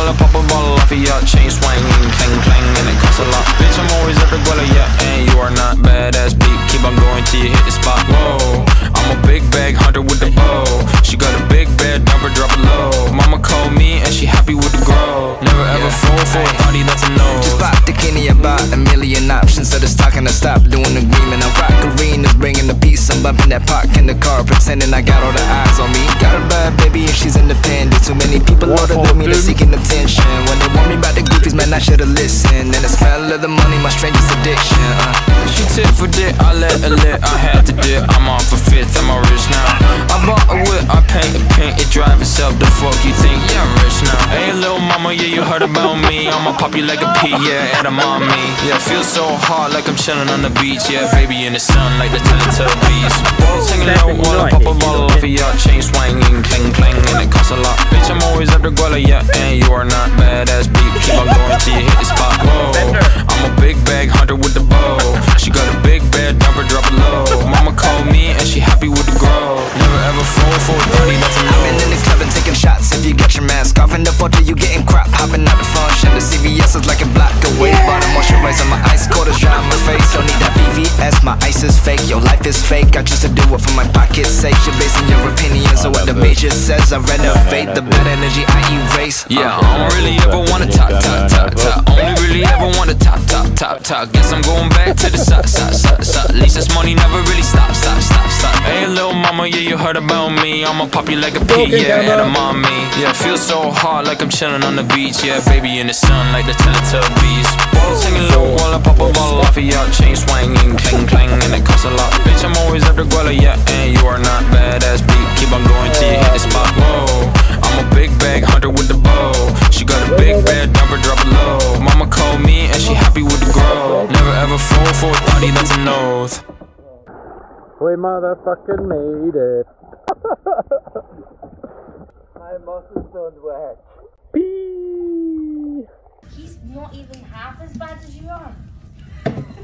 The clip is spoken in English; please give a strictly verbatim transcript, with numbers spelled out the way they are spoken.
while I pop a bottle off of ya. Chain swinging, clang clang, and it costs a lot. Bitch, I'm always at the guala, yeah. And you are not badass beat. Keep on going till you hit the spot. Whoa, I'm a big bag hunter with the bow. She got a big bed, number drop it low. Mama called me and she happy with the grow. Never ever yeah. fall for a thotty, that's a no. Just pop the Kenny about a million options. So just talking to stop doing agreement. I rock arenas, bringing the peace. I'm bumping that park in the car, pretending I got all the eyes on me. Got a bad baby and she's independent. Too many people older than me, they're seeking attention. When they want me about the goofies, man, I should've listened. And the smell of the money, my strangest addiction. uh. She tit for dick, I let her lit, I had to dip. I'm off a fifth, I'm all rich now. I bought a whip, I paint a paint, it drive itself. The fuck you think? Yeah, I'm rich now. Hey, little mama, yeah, you heard about me. I'ma pop you like a pea, yeah, and I'm on me. Yeah, feel so hot like I'm chilling on the beach. Yeah, baby in the sun like the Teletubbies. Singing low while I pop a bottle off of ya. Chain swinging, clang clang, and it costs a lot. Bitch, I'm always at the guala, yeah, and you are not badass beat. Keep on going till you hit the spot. Whoa, I'm a big bag hunter with the bow. She got a big bed, number drop it low. Mama called me and she happy with the grow. Never ever fall for a thotty, that's a no. I've been in the club and taking shots. If you get your mask off in the photo, you getting crap. Hopping out the function, the C V S is like a block away. Bottom moisturizer, my ice cold is dry on my face. Don't need that V V S, my ice is fake. Your life is fake, I just to do it for my pocket's sake. You're basing your opinions on what the major says. I renovate the bad energy I erase. Yeah, I don't really ever wanna top, top, top, top. Only really ever wanna top, top, top, top. Guess I'm going back to the side, side, side, side. At least this money never really stop, stop, stop, stop. Hey, little mama, yeah, you heard about me. I'ma pop you like a pea, yeah, and I'm on me. Yeah, feel so hot like I'm chilling on the beach. Yeah, baby in the sun like the Teletubbies. Singing low while I pop a bottle off of ya. Chain swinging, clang clang, and it costs a lot. Bitch, I'm always at the guala, yeah, and you are not badass beat. Keep on going till you hit the spot. Whoa, I'm a big bag hunter with the bow. She got a big bed, number drop it low. Mama called me and she happy with the grow. Never ever fall for a thotty, that's an oath. We motherfucking made it. My muscles don't work. Pee. He's not even half as bad as you are.